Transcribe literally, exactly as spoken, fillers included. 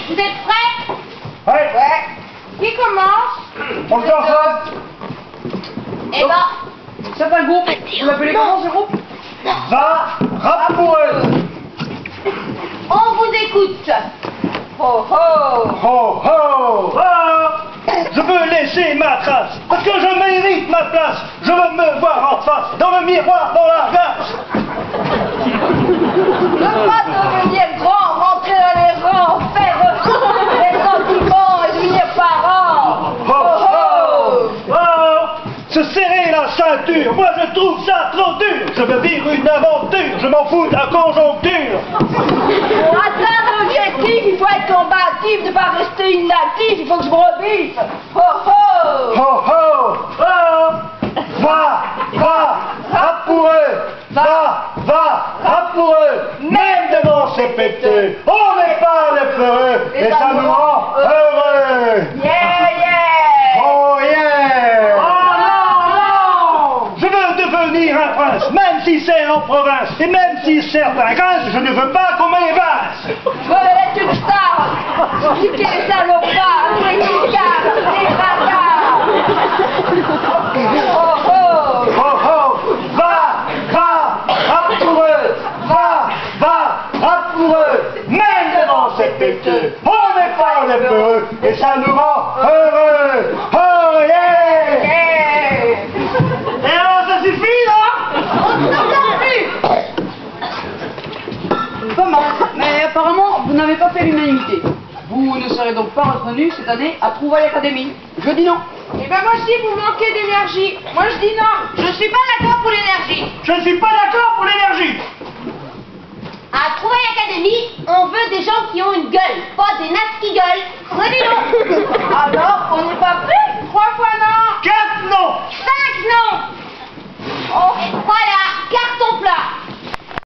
Vous êtes prêts? Ouais. Ouais. Qui commence? On le sort ça. Eh ben... C'est pas le groupe. Vous l'appelez comment ce groupe? Va, rap pour eux. On vous écoute. Ho ho. Ho ho. Oh. Je veux laisser ma trace, parce que je mérite ma place. Je veux me voir en face, dans le miroir, dans la glace. Ne pas devenir grand, rentrer dans les rangs, faire les sentiments et devenir parents. Oh oh. Oh. Se serrer la ceinture, moi je trouve ça trop dur. Je veux vivre une aventure, je m'en fous de la conjoncture. Pour atteindre l'objectif, il faut être combatif, ne pas rester inactif, il faut que je me rebiffe. Ho ho. Ho ho. Oh. Va, va, rap pour eux. Va, va, rap pour eux. Même devant ces péteux, on n'est pas les peureux. Et ça nous rend heureux. Yeah, yeah. Oh yeah. Je veux devenir un prince, même si c'est en province, et même si certains grincent, je ne veux pas qu'on m'évince. Je veux être une star, piquer les salopards, les picards, les bâtards. Oh oh. Oh oh, va, va, rap pour eux, va, va, rap pour eux, même devant ces péteux, on n'est pas les peureux, et ça nous rend heureux. Oh yeah. Yeah. Et alors ça suffit là? On n'entend plus. Pas mal. Mais apparemment, vous n'avez pas fait l'unanimité. Vous ne serez donc pas retenu cette année à Trouvaille Académie. Je dis non. Eh ben moi je dis vous manquez d'énergie. Moi je dis non. Je suis pas d'accord pour l'énergie. Je ne suis pas d'accord pour l'énergie. À Trouvaille Académie, on veut des gens qui ont une gueule, pas des nasses qui gueulent. Moi dis non. Alors,